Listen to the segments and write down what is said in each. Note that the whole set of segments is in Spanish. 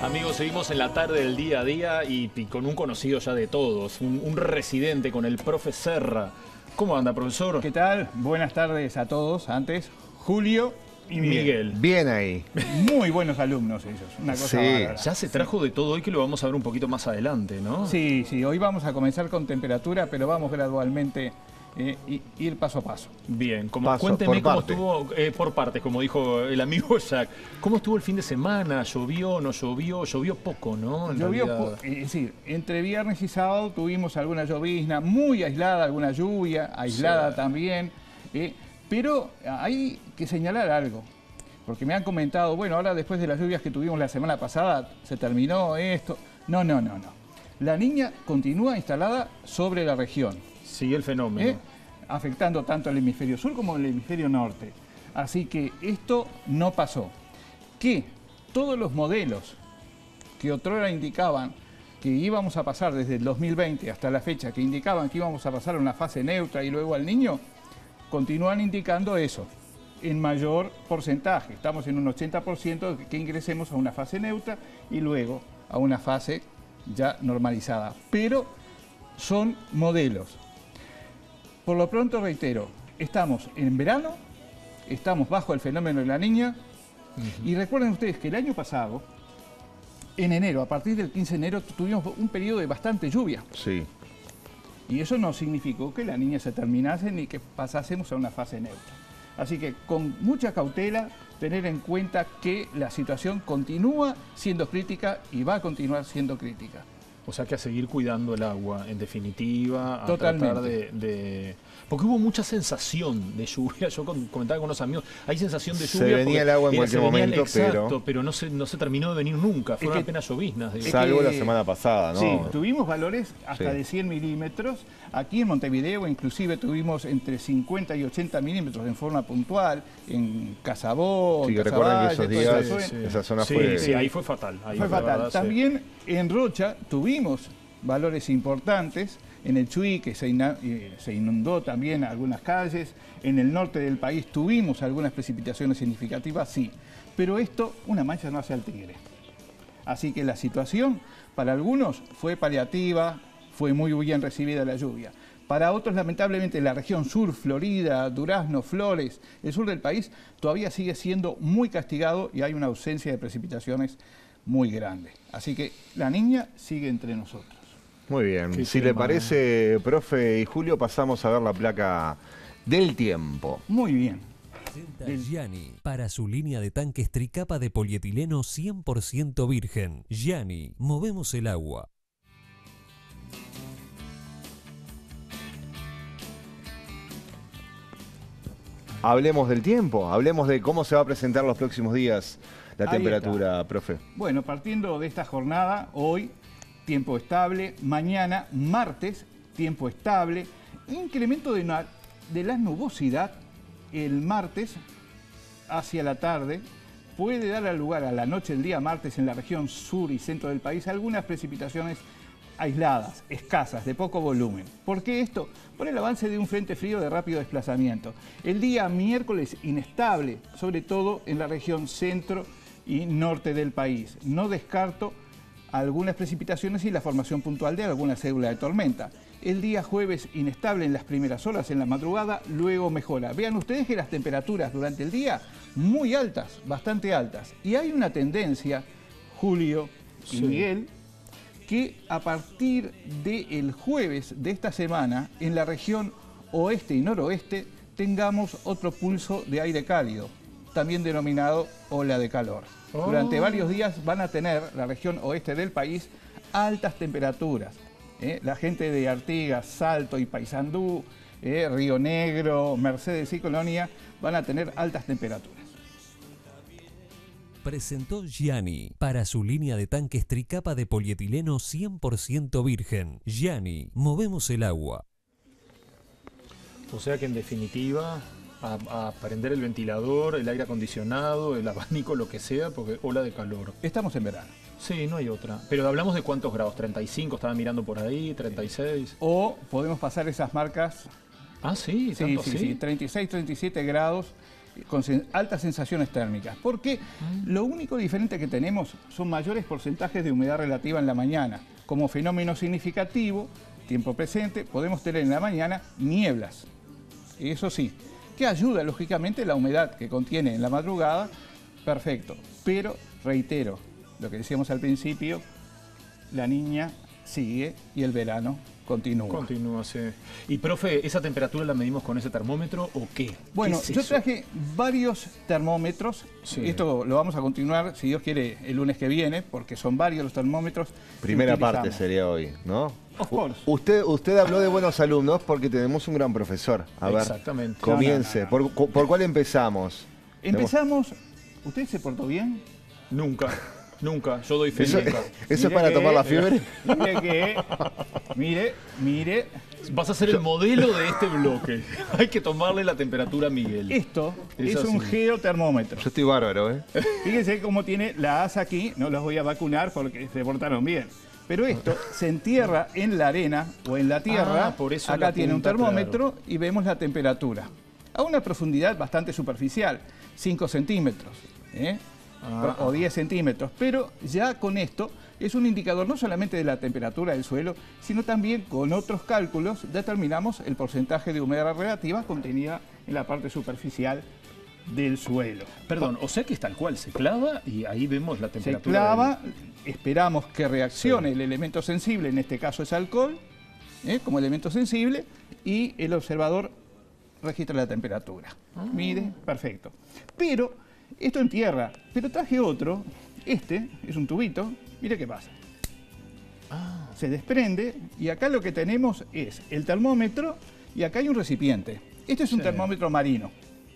Amigos, seguimos en la tarde del día a día y con un conocido ya de todos, un residente, con el profe Serra. ¿Cómo anda, profesor? ¿Qué tal? Buenas tardes a todos. Antes, Julio y Miguel. Bien ahí. Muy buenos alumnos ellos. Una cosa bárbara. Ya se trajo de todo hoy, que lo vamos a ver un poquito más adelante, ¿no? Sí, hoy vamos a comenzar con temperatura, pero vamos gradualmente ir paso a paso. Bien, por cuénteme cómo parte. estuvo, por partes, como dijo el amigo Jack. ¿Cómo estuvo el fin de semana? ¿Llovió, no llovió? Llovió poco, ¿no? Llovió, es decir, entre viernes y sábado tuvimos alguna llovizna muy aislada, alguna lluvia aislada también, pero hay que señalar algo, porque me han comentado, bueno, ahora después de las lluvias que tuvimos la semana pasada, se terminó esto. No. La niña continúa instalada sobre la región. Sigue el fenómeno. Afectando tanto al hemisferio sur como al hemisferio norte. Así que esto no pasó. Que todos los modelos que otrora indicaban que íbamos a pasar desde el 2020 hasta la fecha, que indicaban que íbamos a pasar a una fase neutra y luego al niño, continúan indicando eso, en mayor porcentaje. Estamos en un 80% de que ingresemos a una fase neutra y luego a una fase ya normalizada. Pero son modelos. Por lo pronto, reitero, estamos en verano, estamos bajo el fenómeno de la niña, y recuerden ustedes que el año pasado, en enero, a partir del 15 de enero, tuvimos un periodo de bastante lluvia. Sí. Y eso no significó que la niña se terminase ni que pasásemos a una fase neutra. Así que con mucha cautela, tener en cuenta que la situación continúa siendo crítica y va a continuar siendo crítica. O sea que a seguir cuidando el agua, en definitiva, a Totalmente. tratar de... Porque hubo mucha sensación de lluvia, yo comentaba con unos amigos, hay sensación de lluvia. Se venía el agua en cualquier momento, pero no se terminó de venir nunca, fueron que- apenas lloviznas. Digamos. Salvo la semana pasada, ¿no? Sí, tuvimos valores hasta Sí. de 100 milímetros. Aquí en Montevideo inclusive tuvimos entre 50 y 80 milímetros en forma puntual, en Casabó, Sí, que Casaballe, recuerdan que toda esos esa días zona. esa zona Sí, fue... sí, ahí fue fatal. Ahí Fue la fatal. verdad, sí. También en Rocha tuvimos valores importantes, en el Chuy, que se inundó también algunas calles, en el norte del país tuvimos algunas precipitaciones significativas, sí, pero esto, una mancha no hace al tigre. Así que la situación para algunos fue paliativa, fue muy bien recibida la lluvia. Para otros, lamentablemente, la región sur, Florida, Durazno, Flores, el sur del país, todavía sigue siendo muy castigado y hay una ausencia de precipitaciones muy grande. Así que la niña sigue entre nosotros. Muy bien. Qué Si le tema, parece, profe y Julio, pasamos a ver la placa del tiempo. Muy bien. Presenta Gianni para su línea de tanques tricapa de polietileno 100% virgen. Gianni, movemos el agua. Hablemos del tiempo, hablemos de cómo se va a presentar los próximos días la Ahí temperatura, profe. Bueno, partiendo de esta jornada, hoy tiempo estable, mañana martes tiempo estable, incremento de la nubosidad el martes hacia la tarde, puede dar lugar a la noche del día martes en la región sur y centro del país algunas precipitaciones aisladas, escasas, de poco volumen. ¿Por qué esto? Por el avance de un frente frío de rápido desplazamiento. El día miércoles inestable, sobre todo en la región centro y norte del país. No descarto algunas precipitaciones y la formación puntual de alguna célula de tormenta. El día jueves inestable en las primeras horas, en la madrugada, luego mejora. Vean ustedes que las temperaturas durante el día muy altas, bastante altas. Y hay una tendencia, Julio y Miguel, que a partir del jueves de esta semana, en la región oeste y noroeste, tengamos otro pulso de aire cálido, también denominado ola de calor. Durante varios días van a tener la región oeste del país altas temperaturas. La gente de Artigas, Salto y Paysandú, Río Negro, Mercedes y Colonia van a tener altas temperaturas. Presentó Gianni para su línea de tanques tricapa de polietileno 100% virgen. Gianni, movemos el agua. O sea que en definitiva, a prender el ventilador, el aire acondicionado, el abanico, lo que sea, porque ola de calor. Estamos en verano. Sí, no hay otra. Pero hablamos de cuántos grados, 35, estaba mirando por ahí, 36. O podemos pasar esas marcas, Ah, sí, tanto así. 36, 37 grados con altas sensaciones térmicas, porque lo único diferente que tenemos son mayores porcentajes de humedad relativa en la mañana. Como fenómeno significativo, tiempo presente, podemos tener en la mañana nieblas. Eso sí, que ayuda lógicamente la humedad que contiene en la madrugada, perfecto. Pero, reitero, lo que decíamos al principio, la niña sigue y el verano continúa. Continúa, sí. Y profe, ¿esa temperatura la medimos con ese termómetro o qué? Bueno, ¿Qué es yo eso? traje varios termómetros. Sí. Esto lo vamos a continuar, si Dios quiere, el lunes que viene, porque son varios los termómetros. que Primera parte utilizamos. sería hoy, ¿no? Of course. Usted habló de buenos alumnos porque tenemos un gran profesor. A ver, Exactamente. comience. No, no, ¿Por cuál empezamos? Empezamos. ¿Usted se portó bien? Nunca, nunca. Yo doy fe ¿Eso, nunca. ¿eso es para tomar la fiebre? Mire, Vas a ser el modelo de este bloque. Hay que tomarle la temperatura a Miguel. esto Es es un así. geotermómetro. Yo estoy bárbaro, ¿eh? Fíjense cómo tiene la asa aquí, no los voy a vacunar porque se portaron bien. Pero esto se entierra en la arena o en la tierra. Ah, por eso Acá la tiene un punta, termómetro y vemos la temperatura. A una profundidad bastante superficial, 5 centímetros. O 10 centímetros. Pero ya con esto es un indicador no solamente de la temperatura del suelo, sino también con otros cálculos determinamos el porcentaje de humedad relativa contenida en la parte superficial del suelo. Perdón, o sea que es tal cual, se clava y ahí vemos la Se temperatura. clava, esperamos que reaccione el elemento sensible, en este caso es alcohol, como elemento sensible, y el observador registra la temperatura. Mide, perfecto. Pero, esto en tierra, pero traje otro, este es un tubito, mire qué pasa. Se desprende y acá lo que tenemos es el termómetro y acá hay un recipiente. Este es un termómetro marino.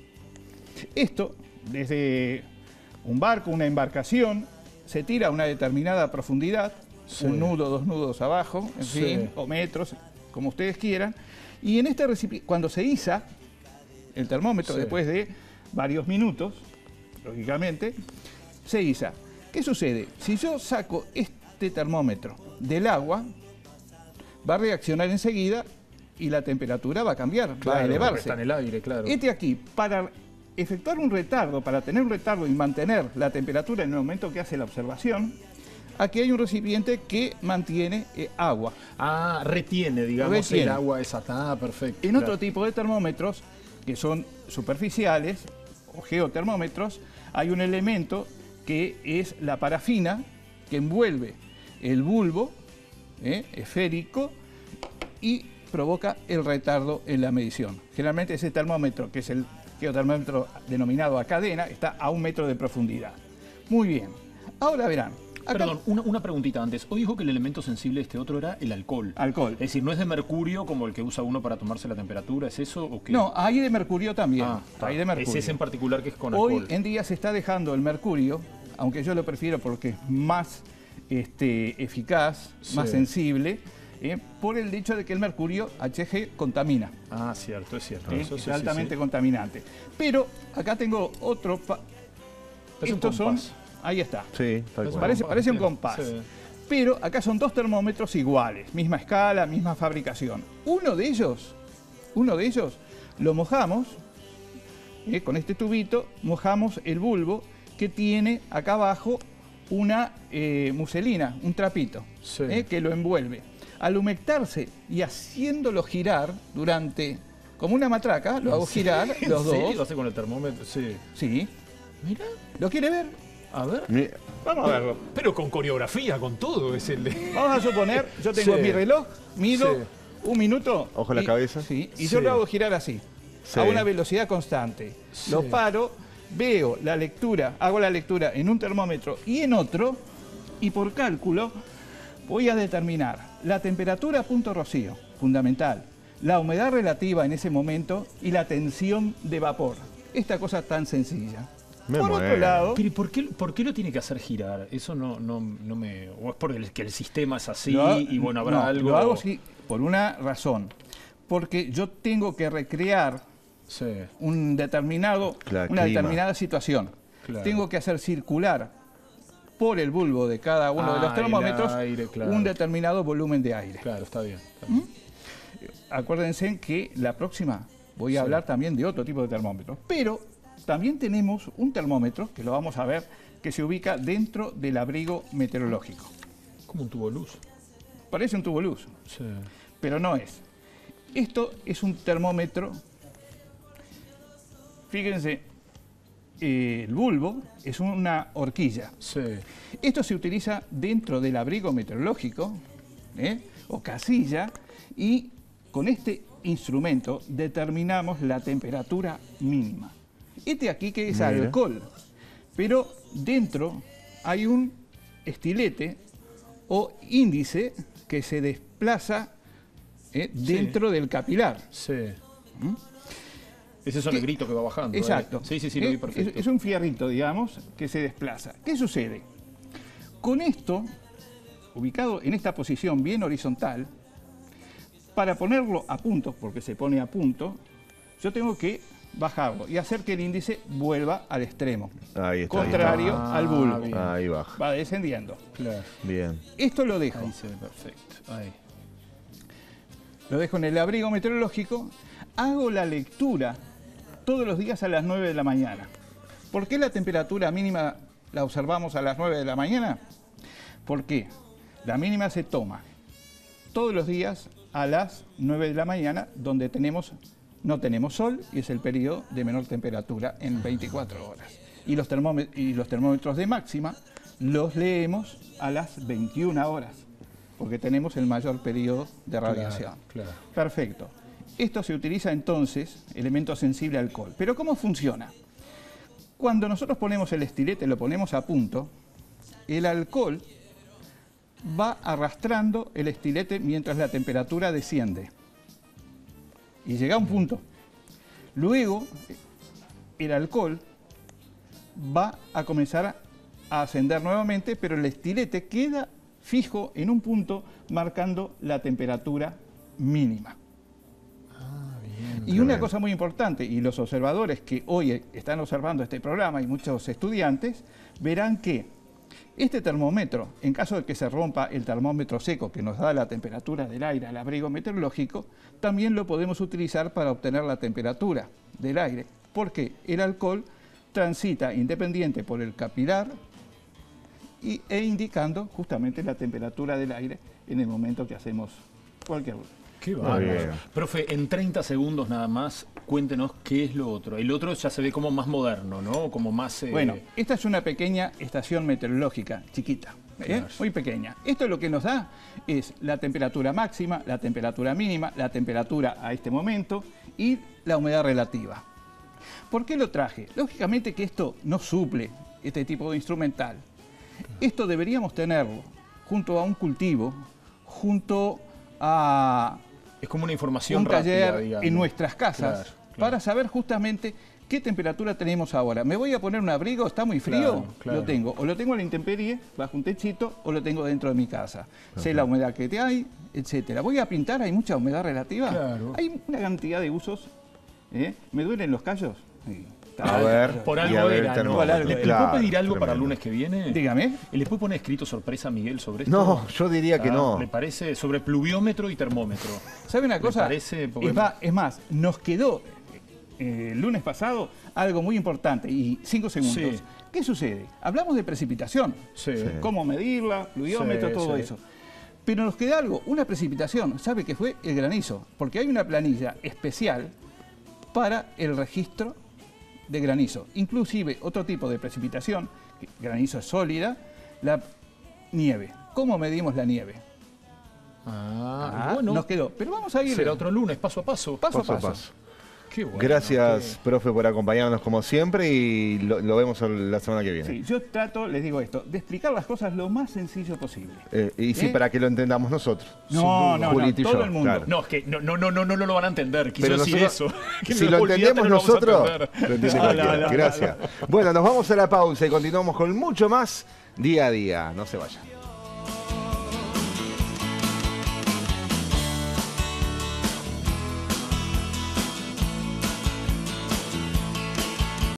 Esto, desde un barco, una embarcación, se tira a una determinada profundidad, un nudo, 2 nudos abajo, en fin, o metros, como ustedes quieran. Y en este recipiente, cuando se iza el termómetro, después de varios minutos, lógicamente, se iza. ¿Qué sucede? Si yo saco este termómetro del agua, va a reaccionar enseguida y la temperatura va a cambiar, va a Claro, elevarse. está en el aire, claro. Este aquí, para efectuar un retardo, para tener un retardo y mantener la temperatura en el momento que hace la observación, aquí hay un recipiente que mantiene agua. Ah, retiene, digamos, Retiene. el agua esa. Ah, perfecto. En claro. otro tipo de termómetros, que son superficiales o geotermómetros, hay un elemento que es la parafina que envuelve el bulbo esférico y provoca el retardo en la medición. Generalmente ese termómetro, que es el geotermómetro denominado a cadena, está a 1 metro de profundidad. Muy bien. Ahora verán. Acá, Perdón, una preguntita antes. Hoy dijo que el elemento sensible de este otro era el alcohol. alcohol. Es decir, no es de mercurio como el que usa uno para tomarse la temperatura, ¿es eso o qué? No, hay de mercurio también. Ah, está. Hay de mercurio. Es ese en particular que es con Hoy alcohol. en día se está dejando el mercurio, aunque yo lo prefiero porque es más eficaz, Sí. más sensible, por el hecho de que el mercurio HG contamina. Ah, cierto, es cierto. Es Eso sí, sí, altamente sí. contaminante. Pero acá tengo otro... Es un Estos son... compás. Ahí está. Sí, tal Es cual. Parece un sí. compás. Sí. Pero acá son 2 termómetros iguales, misma escala, misma fabricación. Uno de ellos lo mojamos, con este tubito, mojamos el bulbo que tiene acá abajo una muselina, un trapito, Sí. que lo envuelve. Al humectarse y haciéndolo girar durante, como una matraca, lo hago girar los Sí, lo dos. hace con el termómetro, sí. Sí. Mira, ¿Lo quiere ver? a ver. Vamos a verlo. Pero con coreografía, con todo, es el de... Vamos a suponer, yo tengo Sí. mi reloj, mido Sí. 1 minuto. Ojo a la cabeza. Sí, y Sí. yo lo hago girar así, Sí. a una velocidad constante. Sí. Lo paro, veo la lectura, hago la lectura en un termómetro y en otro, y por cálculo voy a determinar la temperatura a punto rocío, fundamental, la humedad relativa en ese momento y la tensión de vapor. Esta cosa tan sencilla. Me Por otro muero. lado, Pero ¿y por qué lo tiene que hacer girar? Eso no me... ¿O es porque que el sistema es así lo ha- y bueno, habrá no, algo...? Lo hago así por una razón. Porque yo tengo que recrear Sí, una Claro, clima. determinada situación. Claro. Tengo que hacer circular por el bulbo de cada uno de los el termómetros aire, claro. un determinado volumen de aire. claro, está bien. Está bien. Acuérdense que la próxima voy a hablar también de otro tipo de termómetros. Pero también tenemos un termómetro, que lo vamos a ver, que se ubica dentro del abrigo meteorológico. Como un tubo luz. Parece un tubo luz, Sí. pero no es. Esto es un termómetro. Fíjense, el bulbo es una horquilla. Sí. Esto se utiliza dentro del abrigo meteorológico, o casilla, y con este instrumento determinamos la temperatura mínima. Este aquí que es Mira. alcohol, pero dentro hay un estilete o índice que se desplaza dentro del capilar. Sí. Es eso negrito que va bajando. Exacto. Sí, sí, sí, lo vi perfecto. Es un fierrito, digamos, que se desplaza. ¿Qué sucede? Con esto, ubicado en esta posición bien horizontal, para ponerlo a punto, porque se pone a punto, yo tengo que bajarlo y hacer que el índice vuelva al extremo, Ahí está. contrario al bulbo. bien. Ahí baja. Va descendiendo. Claro. Bien. Esto lo dejo. Ahí se ve perfecto. Ahí. Lo dejo en el abrigo meteorológico. Hago la lectura todos los días a las 9 de la mañana. ¿Por qué la temperatura mínima la observamos a las 9 de la mañana? Porque la mínima se toma todos los días a las 9 de la mañana, donde no tenemos sol y es el periodo de menor temperatura en 24 horas. Y los termómetros de máxima los leemos a las 21 horas, porque tenemos el mayor periodo de radiación. Claro. Perfecto. Esto se utiliza entonces, elemento sensible al alcohol. Pero ¿cómo funciona? Cuando nosotros ponemos el estilete, lo ponemos a punto, el alcohol va arrastrando el estilete mientras la temperatura desciende. Y llega a un punto. Luego, el alcohol va a comenzar a ascender nuevamente, pero el estilete queda fijo en un punto marcando la temperatura mínima. Y una cosa muy importante, y los observadores que hoy están observando este programa y muchos estudiantes, verán que este termómetro, en caso de que se rompa el termómetro seco que nos da la temperatura del aire al abrigo meteorológico, también lo podemos utilizar para obtener la temperatura del aire, porque el alcohol transita independiente por el capilar e indicando justamente la temperatura del aire en el momento que hacemos cualquier Qué Muy bárbaro. bien. Profe, en 30 segundos nada más, cuéntenos qué es lo otro. El otro ya se ve como más moderno, ¿no? Como más... Bueno, esta es una pequeña estación meteorológica, chiquita, Claro. muy pequeña. Esto lo que nos da es la temperatura máxima, la temperatura mínima, la temperatura a este momento y la humedad relativa. ¿Por qué lo traje? Lógicamente que esto no suple este tipo de instrumental. Esto deberíamos tenerlo junto a un cultivo, junto a es como una información un taller rápida, digamos. en nuestras casas, Claro, claro. para saber justamente qué temperatura tenemos ahora. ¿Me voy a poner un abrigo? ¿Está muy frío? Claro, claro. Lo tengo. O lo tengo a la intemperie, bajo un techito, o lo tengo dentro de mi casa. Sé la humedad que hay, etcétera. ¿Voy a pintar? ¿Hay mucha humedad relativa? Claro. Hay una cantidad de usos. ¿Me duelen los callos? Sí. A ver. Por y algo a ver el era, ¿no? termómetro. ¿Le Claro, puedo pedir algo para el tremendo. lunes que viene? Dígame. ¿Le puede poner escrito sorpresa a Miguel sobre esto? No, yo diría que no. ¿Le parece? Sobre pluviómetro y termómetro. ¿Sabe una ¿Le cosa? parece? Porque- Es más, nos quedó el lunes pasado algo muy importante, y 5 segundos. Sí. ¿Qué sucede? Hablamos de precipitación, Sí. cómo medirla, pluviómetro, Sí, todo sí. eso. Pero nos queda algo, una precipitación. ¿Sabe qué fue? El granizo. Porque hay una planilla especial para el registro de granizo. Inclusive otro tipo de precipitación, granizo es sólida, la nieve. ¿Cómo medimos la nieve? Bueno, Nos quedó. Pero vamos a ir será otro lunes, paso a paso. paso a Paso a paso. paso. Qué bueno. Gracias, profe, por acompañarnos como siempre y lo vemos la semana que viene. Sí, yo trato, les digo esto, de explicar las cosas lo más sencillo posible. Y sí, para que lo entendamos nosotros. No, no, Julito y todo yo, el mundo. claro. No, es que no lo van a entender. Quiso Pero decir nosotros, eso. Que si no, lo olvídate, entendemos no lo vamos a nosotros, entender. lo entiende No, cualquiera. no, no, Gracias. Bueno, nos vamos a la pausa y continuamos con mucho más día a día. No se vayan.